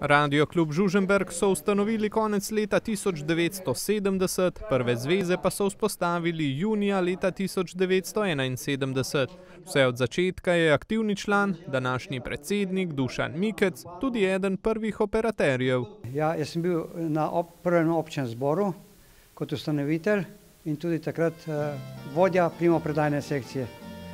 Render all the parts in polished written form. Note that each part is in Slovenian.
Radio klub Žužemberk so ustanovili konec leta 1970, prve zveze pa so vzpostavili junija leta 1971. Vse od začetka je aktivni član, današnji predsednik Dušan Mikec, tudi eden prvih operaterjev. Ja, jaz sem bil na prvem občnem zboru kot ustanovitelj in tudi takrat vodja primopredajne sekcije.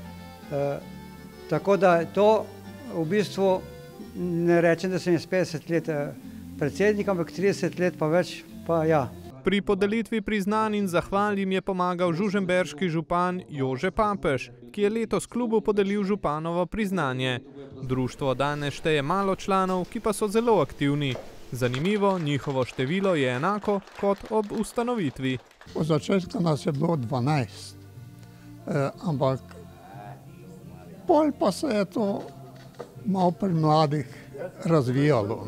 Tako da to v bistvu ne rečem, da sem jaz 50 let predsednik, ampak 30 let pa več, pa ja. Pri podelitvi priznanj in zahval jim je pomagal žužemberški župan Jože Papež, ki je letos klubu podelil županovo priznanje. Društvo danes šteje malo članov, ki pa so zelo aktivni. Zanimivo, njihovo število je enako kot ob ustanovitvi. Od začetka nas je bilo 12, ampak pol pa se je to malo pri mladih razvijalo.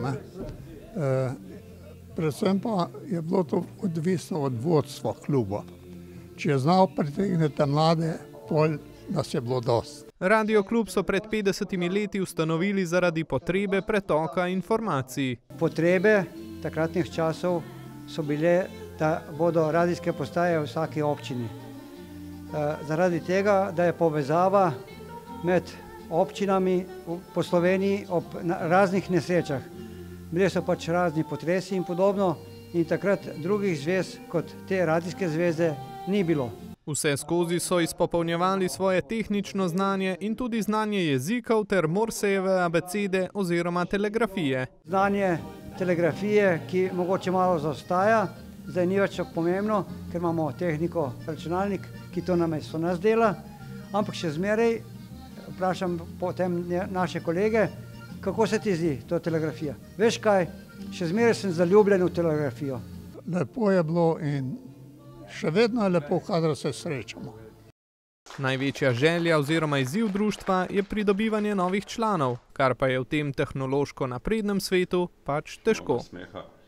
Predvsem pa je bilo to odvisno od vodstva kluba. Če je znal pritegniti mlade, pol nas je bilo dosti. Radio klub so pred 50 leti ustanovili zaradi potrebe pretoka informacij. Potrebe takratnih časov so bile, da bodo radijske postaje v vsaki občini. Zaradi tega, da je povezava med občinami po Sloveniji ob raznih nesrečah. Bile so pač razni potresi in podobno in takrat drugih zvez kot te radijske zveze ni bilo. Vse skozi so izpopolnjevali svoje tehnično znanje in tudi znanje jezikov ter Morsejeve abecede oziroma telegrafije. Znanje telegrafije, ki mogoče malo zaostaja, zdaj ni več pomembno, ker imamo tehniko, računalnik, ki to namesto nas dela, ampak še zmeraj vprašam potem naše kolege, kako se ti zdi to telegrafija. Veš kaj, še zmeraj sem zaljubljen v telegrafijo. Lepo je bilo in še vedno je lepo, kadar se srečamo. Največja želja oziroma izziv društva je pridobivanje novih članov, kar pa je v tem tehnološko naprednem svetu pač težko.